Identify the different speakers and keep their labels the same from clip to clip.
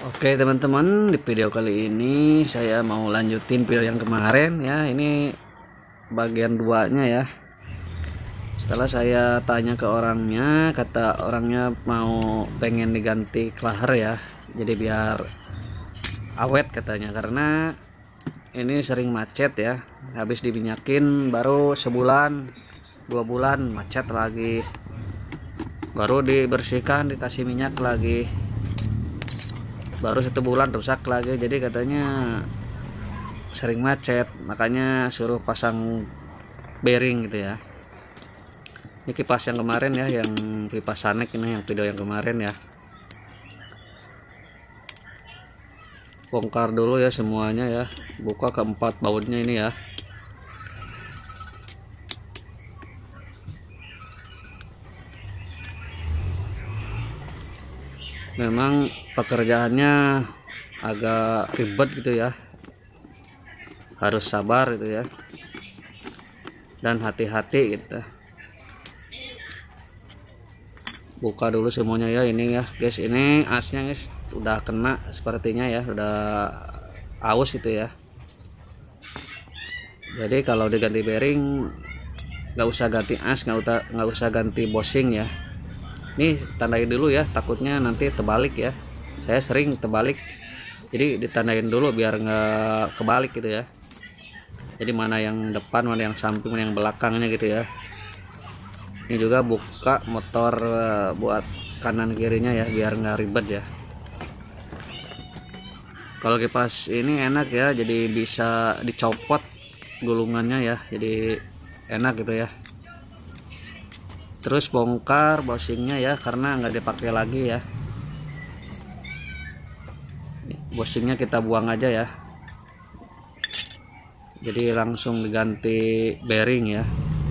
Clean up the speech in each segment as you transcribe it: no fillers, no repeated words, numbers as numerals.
Speaker 1: Oke teman-teman, di video kali ini saya mau lanjutin video yang kemarin ya. Ini bagian duanya ya. Setelah saya tanya ke orangnya, kata orangnya mau pengen diganti klaher ya. Jadi biar awet katanya, karena ini sering macet ya. Habis diminyakin baru sebulan 2 bulan macet lagi. Baru dibersihkan dikasih minyak lagi, baru 1 bulan rusak lagi. Jadi katanya sering macet, makanya suruh pasang bearing gitu ya. Ini kipas yang kemarin ya, yang kipas Sanek ini, yang video yang kemarin ya. Bongkar dulu ya semuanya ya, buka keempat bautnya ini ya. Memang pekerjaannya agak ribet gitu ya, harus sabar gitu ya, dan hati-hati gitu. Buka dulu semuanya ya, ini ya guys, ini asnya guys udah kena sepertinya ya, udah aus itu ya. Jadi kalau diganti bearing nggak usah ganti as, nggak usah ganti bushing ya. Ini tandain dulu ya, takutnya nanti terbalik ya. Saya sering terbalik, jadi ditandain dulu biar nggak kebalik gitu ya. Jadi mana yang depan, mana yang samping, mana yang belakangnya gitu ya. Ini juga buka motor buat kanan kirinya ya, biar nggak ribet ya. Kalau kipas ini enak ya, jadi bisa dicopot gulungannya ya, jadi enak gitu ya. Terus bongkar bushingnya ya, karena nggak dipakai lagi ya. Bushingnya kita buang aja ya, jadi langsung diganti bearing ya.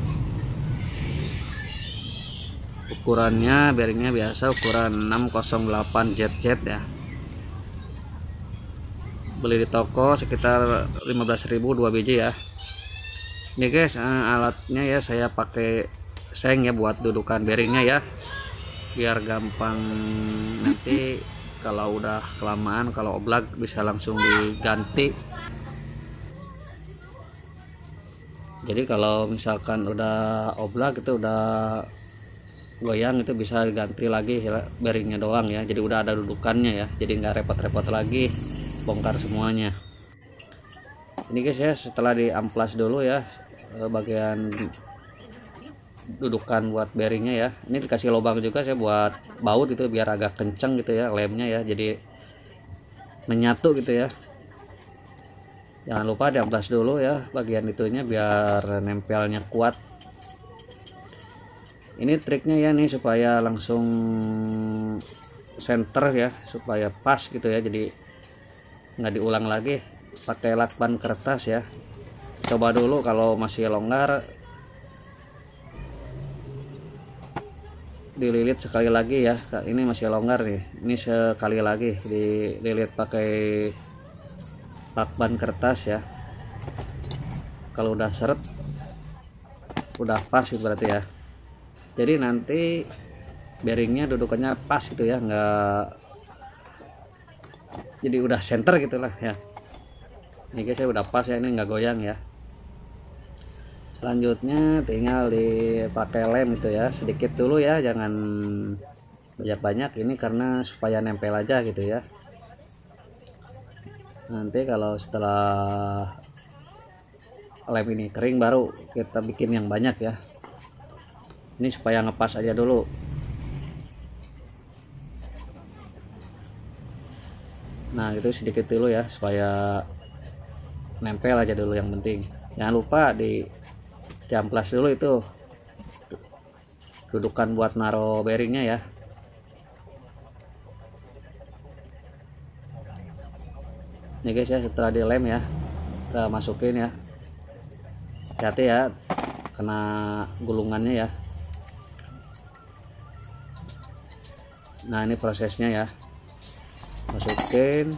Speaker 1: Ukurannya bearingnya biasa ukuran 608 ZZ ya, beli di toko sekitar 15.000 2 biji ya. Ini guys, alatnya ya saya pakai seng ya buat dudukan bearingnya ya, biar gampang nanti kalau udah kelamaan, kalau oblak bisa langsung diganti. Jadi kalau misalkan udah oblak itu udah goyang, itu bisa ganti lagi ya, bearingnya doang ya, jadi udah ada dudukannya ya, jadi nggak repot-repot lagi bongkar semuanya. Ini guys ya, setelah diamplas dulu ya bagian dudukan buat bearingnya ya. Ini dikasih lubang juga saya buat baut itu, biar agak kenceng gitu ya lemnya ya, jadi menyatu gitu ya. Jangan lupa diamplas dulu ya bagian itunya biar nempelnya kuat. Ini triknya ya nih, supaya langsung center ya, supaya pas gitu ya, jadi nggak diulang lagi. Pakai lakban kertas ya, coba dulu kalau masih longgar dililit sekali lagi ya. Ini masih longgar nih, ini sekali lagi dililit pakai lakban kertas ya. Kalau udah seret udah pas itu berarti ya, jadi nanti bearingnya dudukannya pas gitu ya, nggak, jadi udah center gitulah ya. Ini guys saya udah pas ya, ini nggak goyang ya. Selanjutnya tinggal dipakai lem gitu ya, sedikit dulu ya, jangan banyak-banyak. Ini karena supaya nempel aja gitu ya. Nanti kalau setelah lem ini kering baru kita bikin yang banyak ya. Ini supaya ngepas aja dulu. Nah itu sedikit dulu ya, supaya nempel aja dulu yang penting. Jangan lupa diamplas dulu itu dudukan buat naro bearingnya ya. Ini guys ya, setelah dilem ya kita masukin ya, hati-hati ya kena gulungannya ya. Nah ini prosesnya ya, masukin.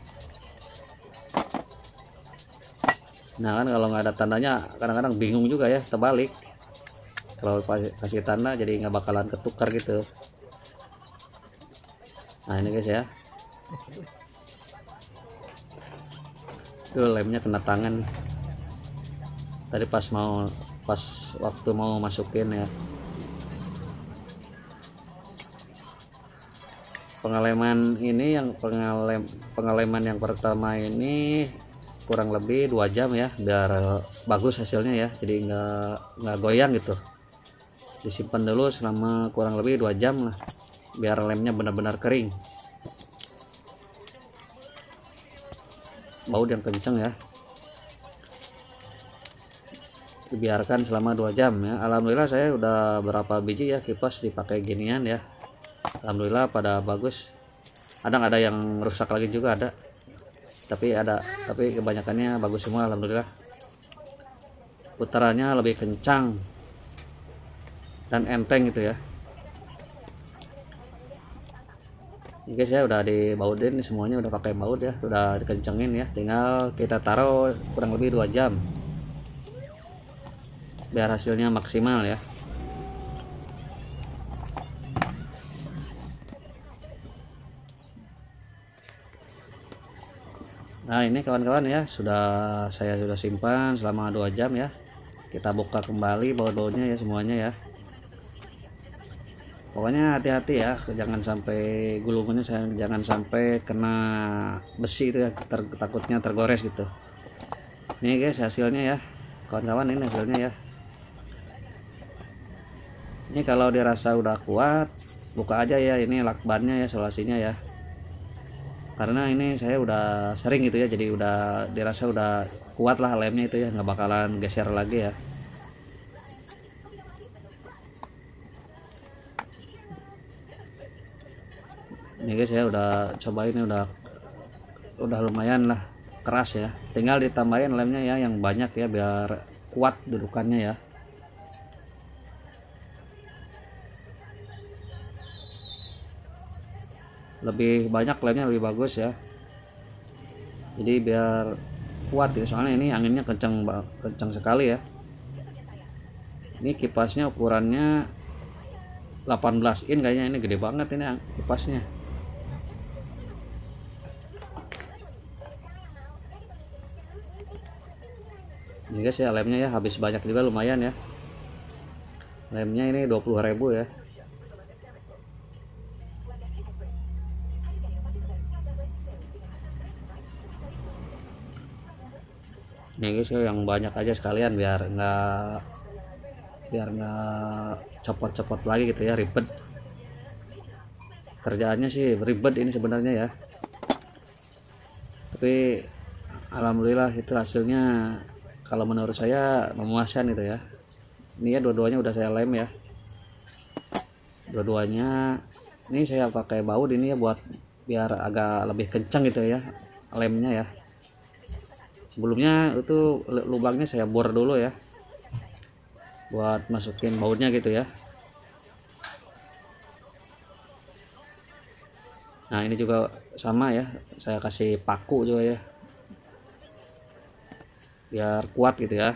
Speaker 1: Nah kan kalau nggak ada tandanya kadang-kadang bingung juga ya, terbalik. Kalau kasih tanda jadi nggak bakalan ketukar gitu. Nah ini guys ya, Itu lemnya kena tangan tadi pas waktu mau masukin ya. Pengalaman ini yang pengalaman yang pertama ini kurang lebih 2 jam ya, biar bagus hasilnya ya, jadi nggak goyang gitu. Disimpan dulu selama kurang lebih 2 jam lah, biar lemnya benar-benar kering. Baut yang kenceng ya, dibiarkan selama 2 jam ya. Alhamdulillah saya udah berapa biji ya kipas dipakai ginian ya, alhamdulillah pada bagus. Kadang ada yang rusak lagi juga ada, tapi kebanyakannya bagus semua alhamdulillah. Putarannya lebih kencang dan enteng gitu ya. Ini guys ya, udah dibautin semuanya, udah pakai baut ya, udah dikencengin ya, tinggal kita taruh kurang lebih 2 jam biar hasilnya maksimal ya. Nah ini kawan-kawan ya, saya sudah simpan selama 2 jam ya. Kita buka kembali baut-bautnya ya semuanya ya. Pokoknya hati-hati ya, jangan sampai gulungannya jangan sampai kena besi itu ya, takutnya tergores gitu. Ini guys hasilnya ya kawan-kawan, ini hasilnya ya. Ini kalau dirasa udah kuat, buka aja ya, ini lakbannya ya, solasinya ya. Karena ini saya udah sering gitu ya, jadi udah dirasa udah kuat lah lemnya itu ya, nggak bakalan geser lagi ya. Ini guys ya, udah cobain, udah lumayan lah keras ya. Tinggal ditambahin lemnya ya yang banyak ya, biar kuat dudukannya ya. Lebih banyak lemnya lebih bagus ya, jadi biar kuat ya, soalnya ini anginnya kencang sekali ya. Ini kipasnya ukurannya 18 in kayaknya, ini gede banget ini kipasnya. Ini guys ya, lemnya ya habis banyak juga, lumayan ya. Lemnya ini 20.000 ya. Nih guys ya, yang banyak aja sekalian biar nggak copot-copot lagi gitu ya, ribet. Kerjaannya sih ribet ini sebenarnya ya, tapi alhamdulillah itu hasilnya kalau menurut saya memuaskan gitu ya. Ini ya dua-duanya udah saya lem ya, dua-duanya. Ini saya pakai baut ini ya buat biar agak lebih kencang gitu ya lemnya ya. Sebelumnya itu lubangnya saya bor dulu ya buat masukin bautnya gitu ya. Nah ini juga sama ya, saya kasih paku juga ya biar kuat gitu ya.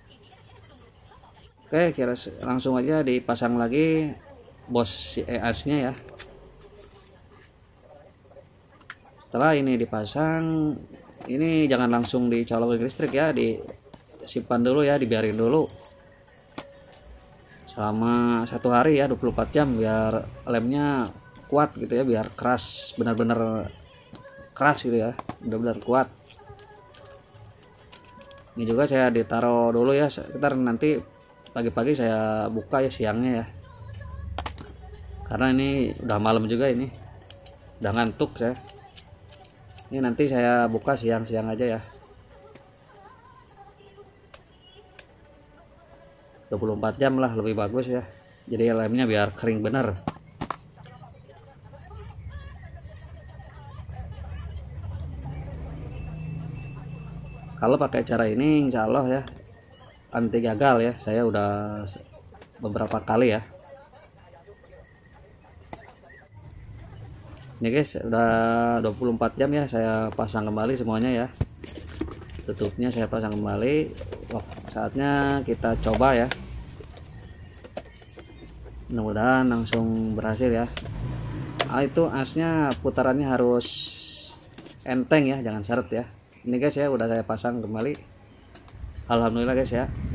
Speaker 1: Oke, langsung aja dipasang lagi bos asnya ya. Setelah ini dipasang, ini jangan langsung dicolokin listrik ya, disimpan dulu ya, dibiarin dulu selama 1 hari ya, 24 jam biar lemnya kuat gitu ya, biar keras, benar-benar keras gitu ya, benar-benar kuat. Ini juga saya ditaruh dulu ya, sekitar nanti pagi-pagi saya buka ya, siangnya ya, karena ini udah malam juga, ini udah ngantuk saya. Ini nanti saya buka siang-siang aja ya, 24 jam lah lebih bagus ya, jadi lemnya biar kering bener. Kalau pakai cara ini insya Allah ya anti gagal ya, saya udah beberapa kali ya. Ini guys udah 24 jam ya, saya pasang kembali semuanya ya, tutupnya saya pasang kembali. Saatnya kita coba ya, mudah-mudahan langsung berhasil ya. Itu asnya putarannya harus enteng ya, jangan seret ya. Ini guys ya, udah saya pasang kembali. Alhamdulillah guys ya,